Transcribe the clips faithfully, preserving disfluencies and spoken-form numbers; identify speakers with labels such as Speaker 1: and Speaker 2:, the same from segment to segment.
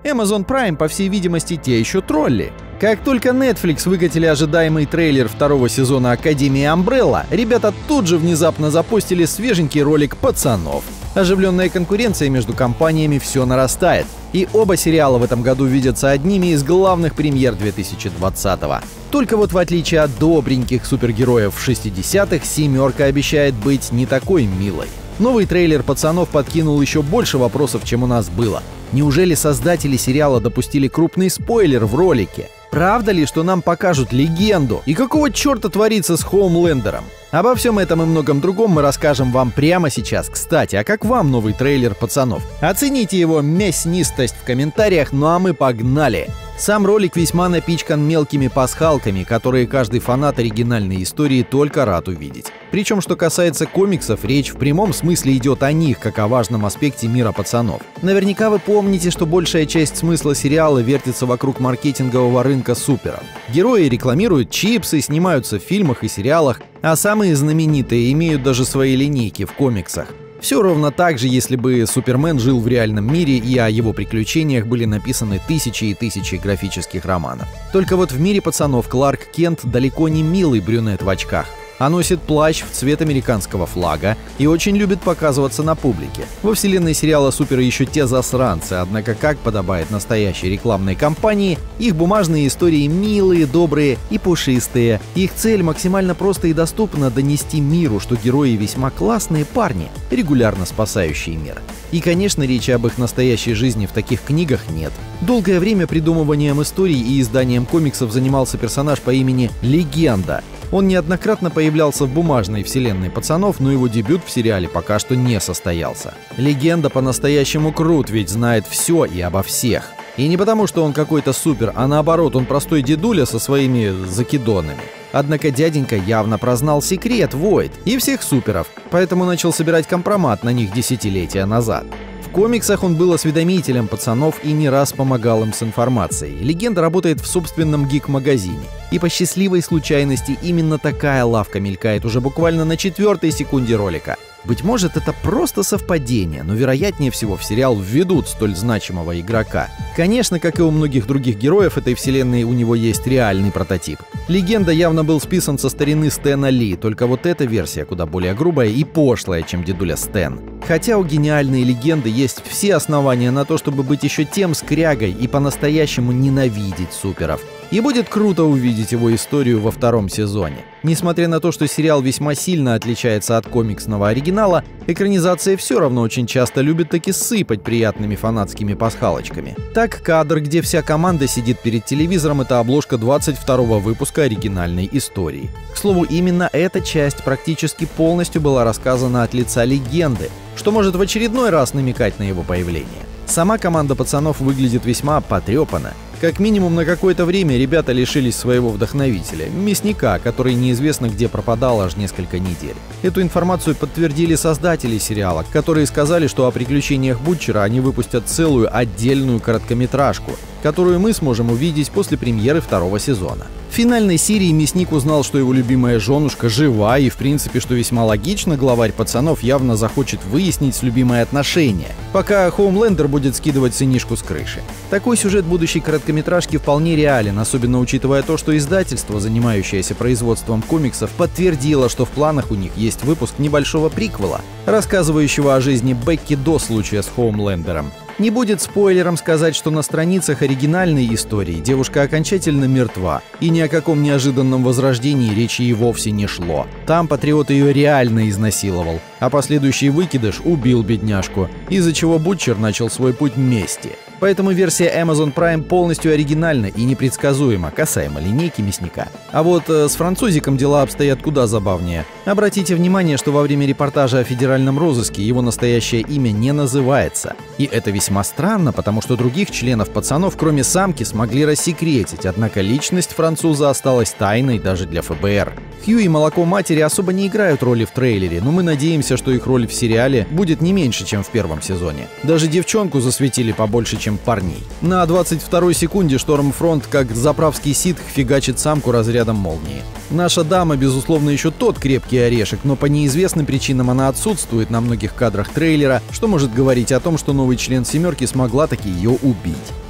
Speaker 1: Amazon Prime, по всей видимости, те еще тролли. Как только Netflix выкатили ожидаемый трейлер второго сезона Академии Umbrella, ребята тут же внезапно запустили свеженький ролик «Пацанов». Оживленная конкуренция между компаниями все нарастает, и оба сериала в этом году видятся одними из главных премьер две тысячи двадцатого. Только вот в отличие от добреньких супергероев в шестидесятых, «семерка» обещает быть не такой милой. Новый трейлер «Пацанов» подкинул еще больше вопросов, чем у нас было. Неужели создатели сериала допустили крупный спойлер в ролике? Правда ли, что нам покажут легенду? И какого черта творится с Хоумлендером? Обо всем этом и многом другом мы расскажем вам прямо сейчас. Кстати, а как вам новый трейлер «Пацанов»? Оцените его мяснистость в комментариях, ну а мы погнали! Сам ролик весьма напичкан мелкими пасхалками, которые каждый фанат оригинальной истории только рад увидеть. Причем, что касается комиксов, речь в прямом смысле идет о них, как о важном аспекте мира пацанов. Наверняка вы помните, что большая часть смысла сериала вертится вокруг маркетингового рынка суперов. Герои рекламируют чипсы, снимаются в фильмах и сериалах, а самые знаменитые имеют даже свои линейки в комиксах. Все ровно так же, если бы Супермен жил в реальном мире и о его приключениях были написаны тысячи и тысячи графических романов. Только вот в мире пацанов Кларк Кент далеко не милый брюнет в очках, а носит плащ в цвет американского флага и очень любит показываться на публике. Во вселенной сериала «Супер» еще те засранцы, однако, как подобает настоящей рекламной кампании, их бумажные истории милые, добрые и пушистые. Их цель максимально просто и доступно донести миру, что герои весьма классные парни, регулярно спасающие мир. И, конечно, речи об их настоящей жизни в таких книгах нет. Долгое время придумыванием историй и изданием комиксов занимался персонаж по имени Легенда. Он неоднократно появлялся в бумажной вселенной пацанов, но его дебют в сериале пока что не состоялся. Легенда по-настоящему крут, ведь знает все и обо всех. И не потому, что он какой-то супер, а наоборот, он простой дедуля со своими закидонами. Однако дяденька явно прознал секрет Войд и всех суперов, поэтому начал собирать компромат на них десятилетия назад. В комиксах он был осведомителем пацанов и не раз помогал им с информацией. Легенда работает в собственном гик-магазине. И по счастливой случайности именно такая лавка мелькает уже буквально на четвертой секунде ролика. Быть может, это просто совпадение, но вероятнее всего в сериал введут столь значимого игрока. Конечно, как и у многих других героев этой вселенной, у него есть реальный прототип. Легенда явно был списан со старины Стэна Ли, только вот эта версия куда более грубая и пошлая, чем дедуля Стэн. Хотя у гениальной Легенды есть все основания на то, чтобы быть еще тем скрягой и по-настоящему ненавидеть суперов. И будет круто увидеть его историю во втором сезоне. Несмотря на то, что сериал весьма сильно отличается от комиксного оригинала, экранизация все равно очень часто любит таки сыпать приятными фанатскими пасхалочками. Так, кадр, где вся команда сидит перед телевизором, это обложка двадцать второго выпуска оригинальной истории. К слову, именно эта часть практически полностью была рассказана от лица Легенды, что может в очередной раз намекать на его появление. Сама команда пацанов выглядит весьма потрепанно. Как минимум на какое-то время ребята лишились своего вдохновителя, мясника, который неизвестно где пропадал аж несколько недель. Эту информацию подтвердили создатели сериала, которые сказали, что о приключениях Бутчера они выпустят целую отдельную короткометражку, которую мы сможем увидеть после премьеры второго сезона. В финальной серии мясник узнал, что его любимая женушка жива, и в принципе, что весьма логично, главарь пацанов явно захочет выяснить с любимой отношения, пока Хоумлендер будет скидывать сынишку с крыши. Такой сюжет будущей короткометражки вполне реален, особенно учитывая то, что издательство, занимающееся производством комиксов, подтвердило, что в планах у них есть выпуск небольшого приквела, рассказывающего о жизни Бекки до случая с Хоумлендером. Не будет спойлером сказать, что на страницах оригинальной истории девушка окончательно мертва, и ни о каком неожиданном возрождении речи и вовсе не шло. Там патриот ее реально изнасиловал, а последующий выкидыш убил бедняжку, из-за чего Бутчер начал свой путь мести. Поэтому версия Amazon Prime полностью оригинальна и непредсказуема касаемо линейки мясника. А вот э, с французиком дела обстоят куда забавнее. Обратите внимание, что во время репортажа о федеральном розыске его настоящее имя не называется. И это весьма странно, потому что других членов пацанов, кроме самки, смогли рассекретить, однако личность француза осталась тайной даже для эф бэ эр. Хью и молоко матери особо не играют роли в трейлере, но мы надеемся, что их роль в сериале будет не меньше, чем в первом сезоне. Даже девчонку засветили побольше, чем парней. На двадцать второй секунде Штормфронт, как заправский ситх, фигачит самку разрядом молнии. Наша дама, безусловно, еще тот крепкий орешек, но по неизвестным причинам она отсутствует на многих кадрах трейлера, что может говорить о том, что новый член «семерки» смогла таки ее убить.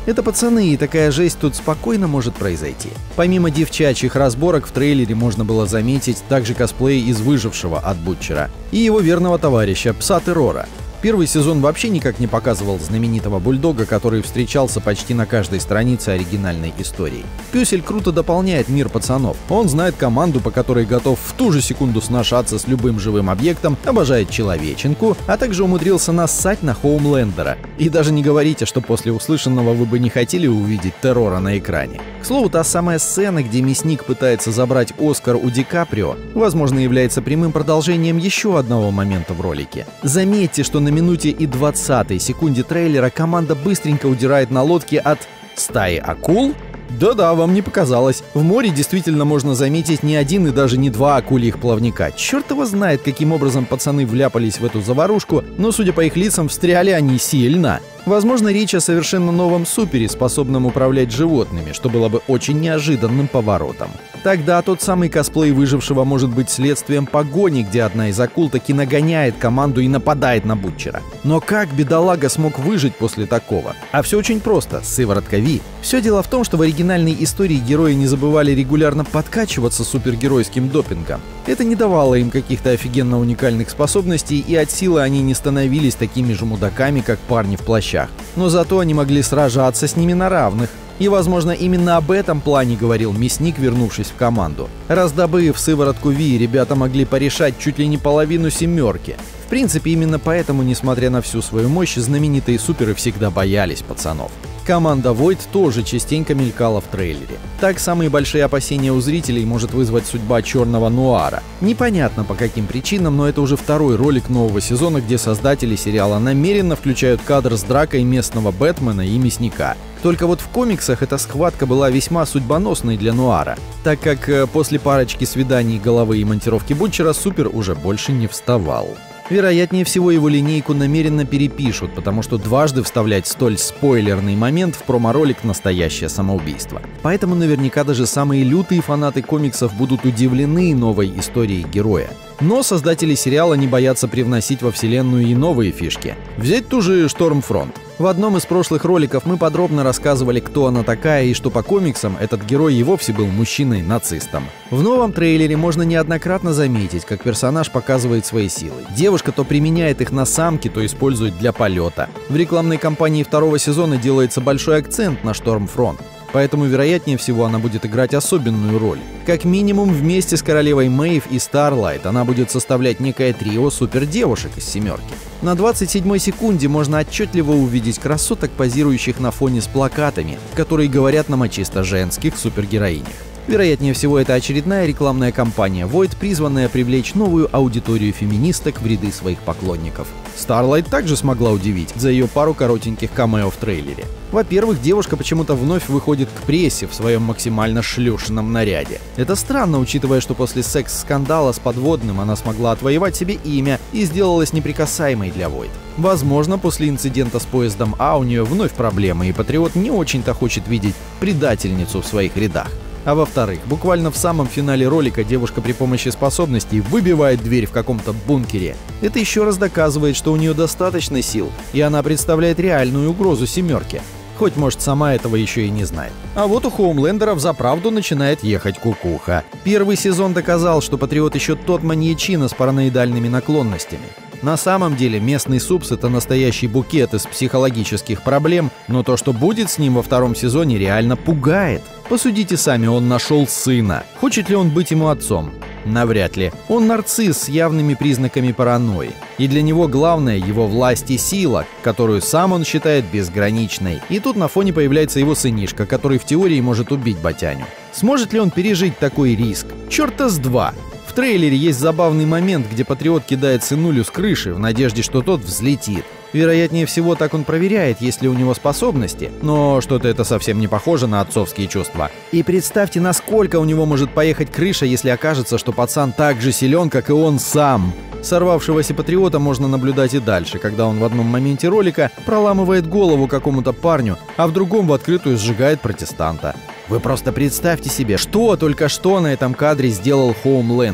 Speaker 1: Это пацаны, и такая жесть тут спокойно может произойти. Помимо девчачьих разборок, в трейлере можно было заметить также косплей из «Выжившего» от Бутчера и его верного товарища, пса Террора. Первый сезон вообще никак не показывал знаменитого бульдога, который встречался почти на каждой странице оригинальной истории. Пёсель круто дополняет мир пацанов. Он знает команду, по которой готов в ту же секунду сношаться с любым живым объектом, обожает человеченку, а также умудрился нассать на Хоумлендера. И даже не говорите, что после услышанного вы бы не хотели увидеть Террора на экране. К слову, та самая сцена, где мясник пытается забрать Оскар у Ди Каприо, возможно, является прямым продолжением еще одного момента в ролике. Заметьте, что на минуте и двадцатой секунде трейлера команда быстренько удирает на лодке от стаи акул. Да-да, вам не показалось. В море действительно можно заметить не один и даже не два акульих плавника. Черт его знает, каким образом пацаны вляпались в эту заварушку, но, судя по их лицам, встряли они сильно. Возможно, речь о совершенно новом супере, способном управлять животными, что было бы очень неожиданным поворотом. Тогда тот самый косплей Выжившего может быть следствием погони, где одна из акул таки нагоняет команду и нападает на Бутчера. Но как бедолага смог выжить после такого? А все очень просто, сыворотка Ви. Все дело в том, что в оригинальной истории герои не забывали регулярно подкачиваться супергеройским допингом. Это не давало им каких-то офигенно уникальных способностей, и от силы они не становились такими же мудаками, как парни в плащах. Но зато они могли сражаться с ними на равных. И, возможно, именно об этом плане говорил мясник, вернувшись в команду. Раздобыв сыворотку Ви, ребята могли порешать чуть ли не половину семерки. В принципе, именно поэтому, несмотря на всю свою мощь, знаменитые суперы всегда боялись пацанов. Команда Void тоже частенько мелькала в трейлере. Так, самые большие опасения у зрителей может вызвать судьба Черного Нуара. Непонятно по каким причинам, но это уже второй ролик нового сезона, где создатели сериала намеренно включают кадр с дракой местного Бэтмена и мясника. Только вот в комиксах эта схватка была весьма судьбоносной для Нуара, так как э, после парочки свиданий головы и монтировки Бутчера Супер уже больше не вставал. Вероятнее всего, его линейку намеренно перепишут, потому что дважды вставлять столь спойлерный момент в промо-ролик — настоящее самоубийство. Поэтому наверняка даже самые лютые фанаты комиксов будут удивлены новой историей героя. Но создатели сериала не боятся привносить во вселенную и новые фишки. Взять ту же Штормфронт. В одном из прошлых роликов мы подробно рассказывали, кто она такая и что по комиксам этот герой и вовсе был мужчиной-нацистом. В новом трейлере можно неоднократно заметить, как персонаж показывает свои силы. Девушка то применяет их на самке, то использует для полета. В рекламной кампании второго сезона делается большой акцент на Штормфронт. Поэтому, вероятнее всего, она будет играть особенную роль. Как минимум, вместе с королевой Мэйв и Старлайт она будет составлять некое трио супердевушек из семерки. На двадцать седьмой секунде можно отчетливо увидеть красоток, позирующих на фоне с плакатами, которые говорят нам о чисто женских супергероинях. Вероятнее всего, это очередная рекламная кампания Void, призванная привлечь новую аудиторию феминисток в ряды своих поклонников. Старлайт также смогла удивить за ее пару коротеньких камео в трейлере. Во-первых, девушка почему-то вновь выходит к прессе в своем максимально шлюшном наряде. Это странно, учитывая, что после секс-скандала с подводным она смогла отвоевать себе имя и сделалась неприкасаемой для Void. Возможно, после инцидента с поездом А у нее вновь проблемы, и Патриот не очень-то хочет видеть предательницу в своих рядах. А во-вторых, буквально в самом финале ролика девушка при помощи способностей выбивает дверь в каком-то бункере. Это еще раз доказывает, что у нее достаточно сил, и она представляет реальную угрозу семерке. Хоть, может, сама этого еще и не знает. А вот у Хоумлендера взаправду начинает ехать кукуха. Первый сезон доказал, что Патриот еще тот маньячина с параноидальными наклонностями. На самом деле местный супс — это настоящий букет из психологических проблем, но то, что будет с ним во втором сезоне, реально пугает. Посудите сами, он нашел сына. Хочет ли он быть ему отцом? Навряд ли. Он нарцисс с явными признаками паранойи. И для него главное — его власть и сила, которую сам он считает безграничной. И тут на фоне появляется его сынишка, который в теории может убить Батяню. Сможет ли он пережить такой риск? Чёрта с два! В трейлере есть забавный момент, где Патриот кидает сынулю с крыши в надежде, что тот взлетит. Вероятнее всего, так он проверяет, есть ли у него способности, но что-то это совсем не похоже на отцовские чувства. И представьте, насколько у него может поехать крыша, если окажется, что пацан так же силен, как и он сам. Сорвавшегося Патриота можно наблюдать и дальше, когда он в одном моменте ролика проламывает голову какому-то парню, а в другом в открытую сжигает протестанта. Вы просто представьте себе, что только что на этом кадре сделал Хоумлендер.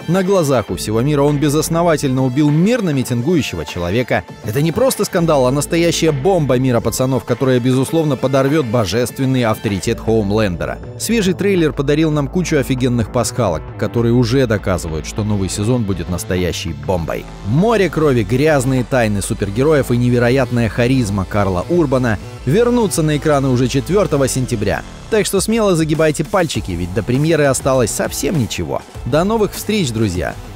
Speaker 1: На глазах у всего мира он безосновательно убил мирно митингующего человека. Это не просто скандал, а настоящая бомба мира пацанов, которая, безусловно, подорвет божественный авторитет Хоумлендера. Свежий трейлер подарил нам кучу офигенных пасхалок, которые уже доказывают, что новый сезон будет настоящей бомбой. Море крови, грязные тайны супергероев и невероятная харизма Карла Урбана вернутся на экраны уже четвёртого сентября. Так что смело загибайте пальчики, ведь до премьеры осталось совсем ничего. До новых встреч, друзья!